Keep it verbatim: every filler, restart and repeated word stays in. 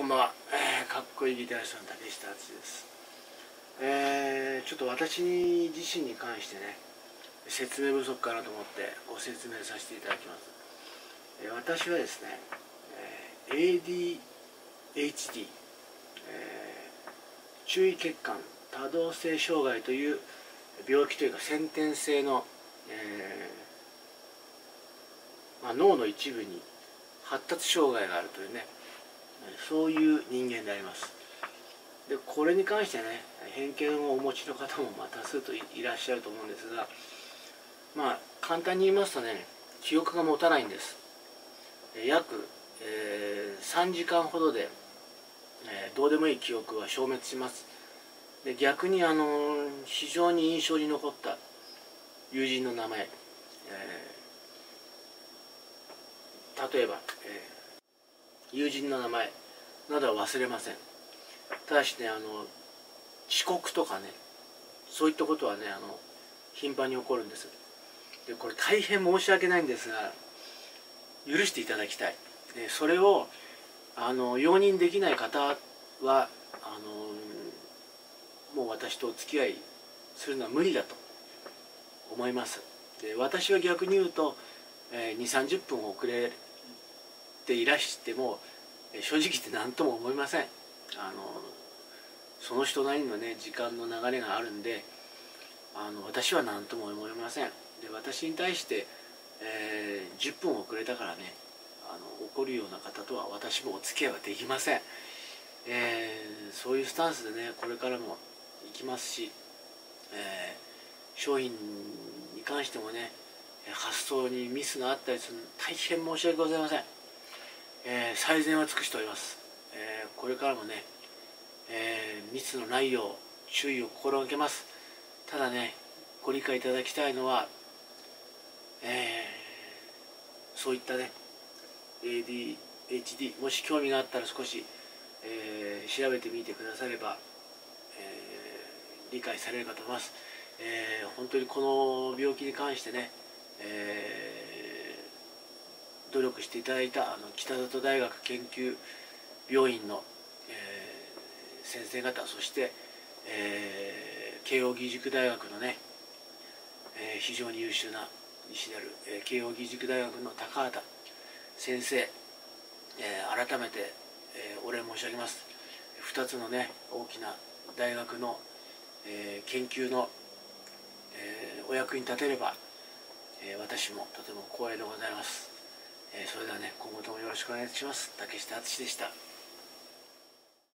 こんばんは、えー、かっこいいギタリストの竹下敦です。えー、ちょっと私自身に関してね、説明不足かなと思ってご説明させていただきます。えー、私はですね、えー、エーディーエイチディー、えー、注意欠陥多動性障害という病気というか先天性の、えーまあ、脳の一部に発達障害があるというね、そういう人間であります。でこれに関してね、偏見をお持ちの方もまあ多数といらっしゃると思うんですが、まあ簡単に言いますとね、記憶が持たないんです。約、えー、さんじかんほどで、えー、どうでもいい記憶は消滅します。で逆にあの非常に印象に残った友人の名前、えー、例えば、えー、友人の名前などは忘れません。ただしね、あの遅刻とかね、そういったことはね、あの頻繁に起こるんです。でこれ大変申し訳ないんですが、許していただきたい。でそれをあの容認できない方はあのもう私とお付き合いするのは無理だと思います。で私は逆に言うと、えー、にじゅうさんじゅっぷん遅れていらしても、えー、正直言って何とも思いません。あのその人なりのね時間の流れがあるんで、あの私は何とも思いません。で私に対して、えー、じゅっぷん遅れたからね、あの怒るような方とは私もお付き合いはできません。えー、そういうスタンスでねこれからもいきますし、えー、商品に関してもね発送にミスがあったりするの大変申し訳ございません。えー、最善は尽くしております。えー、これからもね、えー、ミスのないよう注意を心がけます。ただね、ご理解いただきたいのは、えー、そういったね エーディーエイチディー もし興味があったら少し、えー、調べてみてくだされば、えー、理解されるかと思います。えー、本当にこの病気に関してね、えー、努力していただいたあの北里大学研究病院の、えー、先生方、そして、えー、慶應義塾大学のね、えー、非常に優秀な医師である、えー、慶應義塾大学の高畑先生、えー、改めて、えー、お礼申し上げます。ふたつのね大きな大学の、えー、研究の、えー、お役に立てれば、えー、私もとても光栄でございます。えー、それではね、今後ともよろしくお願いします。竹下敦でした。